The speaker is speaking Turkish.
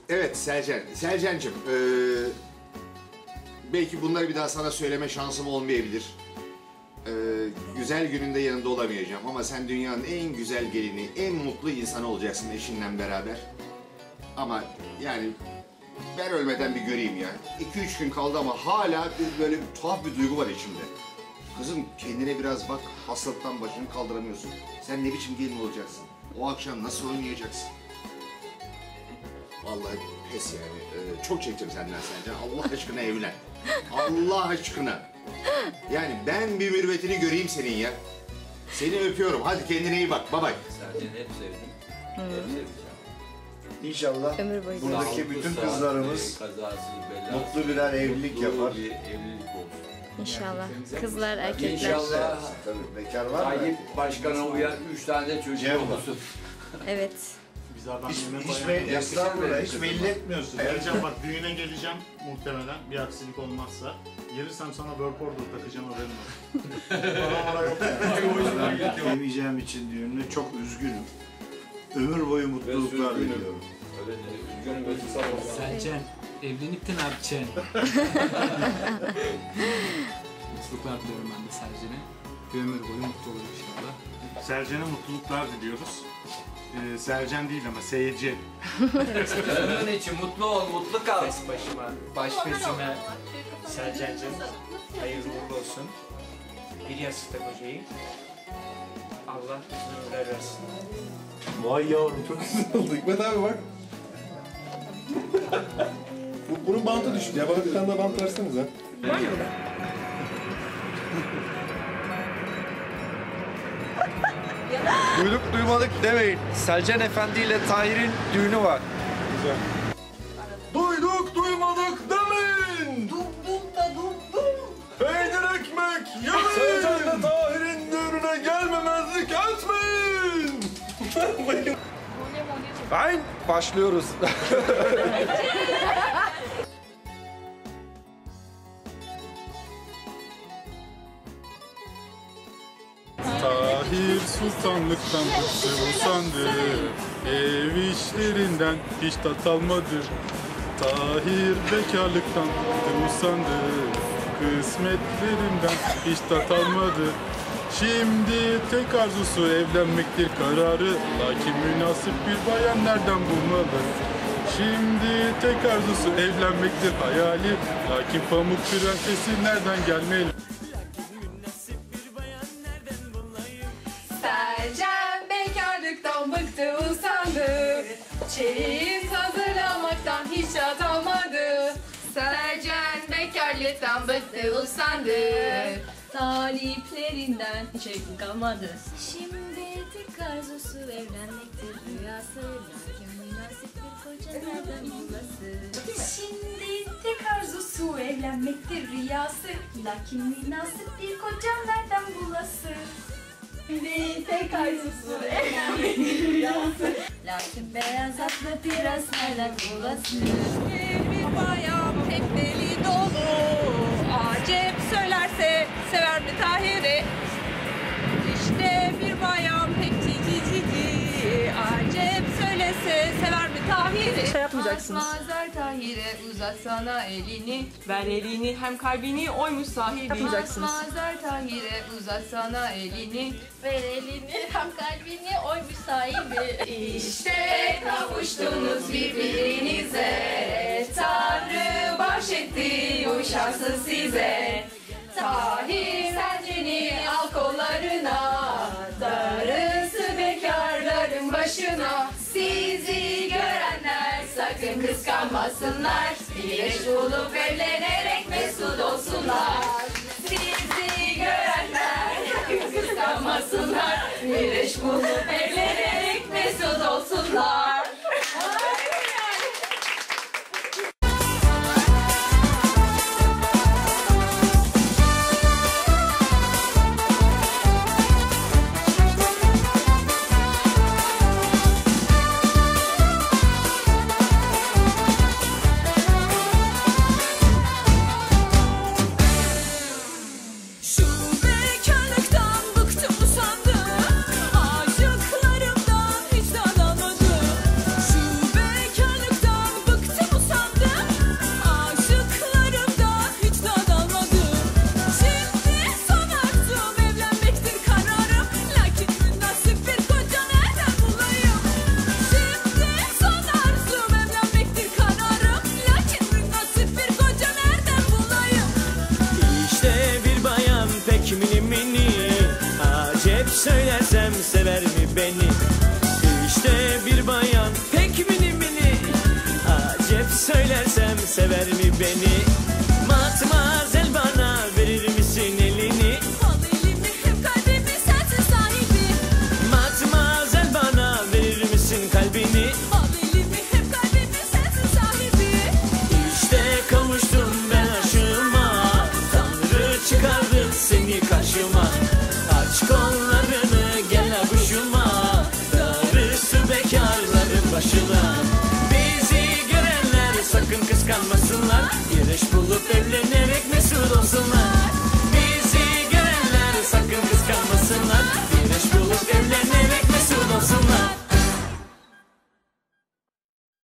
Evet Selcan'cığım, belki bunları bir daha sana söyleme şansım olmayabilir. Güzel gününde yanında olamayacağım ama sen dünyanın en güzel gelini, en mutlu insanı olacaksın eşinle beraber. Ama yani ben ölmeden bir göreyim ya. 2-3 gün kaldı ama hala böyle tuhaf bir duygu var içimde. Kızım kendine biraz bak, hastalıktan başını kaldıramıyorsun. Sen ne biçim gelin olacaksın? O akşam nasıl oynayacaksın? Vallahi pes yani. Çok çektim senden Selcan. Allah aşkına evlen. Allah aşkına. Yani ben bir mürüvvetini göreyim senin ya. Seni öpüyorum. Hadi kendine iyi bak. Bye bye. Selcan'ı hep sevdim. Hep seveceğim. İnşallah buradaki bütün kızlarımız mutlu birer evlilik yapar. Bir evlilik olsun. İnşallah. Kızlar, erkekler. İnşallah. Tabii bekar var mı? Tayyip Başkan'a uyan 3 tane de çocuğu olsun. Evet. Hiç belli etmiyorsun. Geleceğim bak, düğüne geleceğim muhtemelen bir aksilik olmazsa. Gelirsem sana work order takacağım, haberin olsun. Para yok yani. Yemeyeceğim için düğününü çok üzgünüm. Ömür boyu mutluluklar diliyorum. Öyle de üzgünüm ve tutsal olsun. Selcan, evlenip de ne yapacaksın? Mutluluklar diliyorum ben de Selcan'e. Bir ömür boyu mutlu olur inşallah. Selcan'a mutluluklar diliyoruz. Selcan değil ama seyirci. Onun için mutlu ol, mutlu kal. Başıma, baş gözüme Selcan'cığım hayırlı uğurlu olsun. Bir yastıkta kocayı. Allah uzun ömürler versin. Vay yavrum çok güzel oldu. Hikmet abi bak. Bunun bantı düştü ya. Bana bir tane daha bant versenize. Var mı? Duyduk duymadık demeyin. Selcan Efendi ile Tahir'in düğünü var. Güzel. Duyduk duymadık demeyin. Dum dum da dum dum. Peynir ekmek yemeyin. Selcan ile Tahir'in düğününe gelmemezlik etmeyin. Fine, başlıyoruz. Tahir sultanlıktan bıktı usandı. Ev işlerinden hiç tat almadı. Tahir bekarlıktan bıktı usandı. Kısmetlerinden hiç tat almadı. Şimdi tek arzusu evlenmektir kararı. Lakin münasip bir bayan nereden bulmalı? Şimdi tek arzusu evlenmektir hayali. Lakin pamuk prensesi nereden gelmeli? Selcan bekarlıktan bıktı usandı. Çeyiz hazırlamaktan hiç tat almadı. Selcan bekarlıktan bıktı usandı. Taliplerinden hiç evli kalmadı. Şimdi tek arzusu evlenmektir rüyası. Lakin münasip bir koca nereden bulası? Şimdi tek arzusu evlenmektir rüyası. Lakin münasip bir koca nereden bulası? Şimdi tek arzusu evlenmektir rüyası. Lakin beyaz atlı biraz nereden bulası? Bir bayan pek deli dolu. Acep söylerse sever mi Tahir'i? İşte bir bayan pek cici cici. Acep söylese sever mi Tahir'i? Şey yapmayacaksınız. Mazhar Tahir'e uzatsana elini. Ver elini hem kalbini oymuş sahibi. Yapmayacaksınız. Mazhar Tahir'e uzatsana elini. Ver elini hem kalbini oymuş sahibi. İşte kavuştunuz birbirinize. Tanrı bahşetti bu şansı size. Tahir Selcan'ı al kollarına. Darısı bekarların başına. Sizi görenler sakın kıskanmasınlar. Bir eş bulup evlenerek mesut olsunlar. Sizi görenler sakın kıskanmasınlar. Bir eş bulup evlenerek mesut olsunlar. Şu bekarlıktan bıktım usandım. Aşıklarımdan hiç tat almadım. söylersem sever mi beni? İşte bir bayan pek mini mini, acep söylersem sever mi beni? Matmazel bana verir misin elini? Al elimi hem kalbimi sensin sahibi. Matmazel bana verir misin kalbini? Al elimi hem kalbimi sensin sahibi. İşte kavuştum ben aşığıma, Tanrı çıkardı seni karşıma. Aç kollarını gel avuşuma, darısı bekarların başına. Bizi görenler sakın kıskanmasınlar, bir eş bulup evlenir.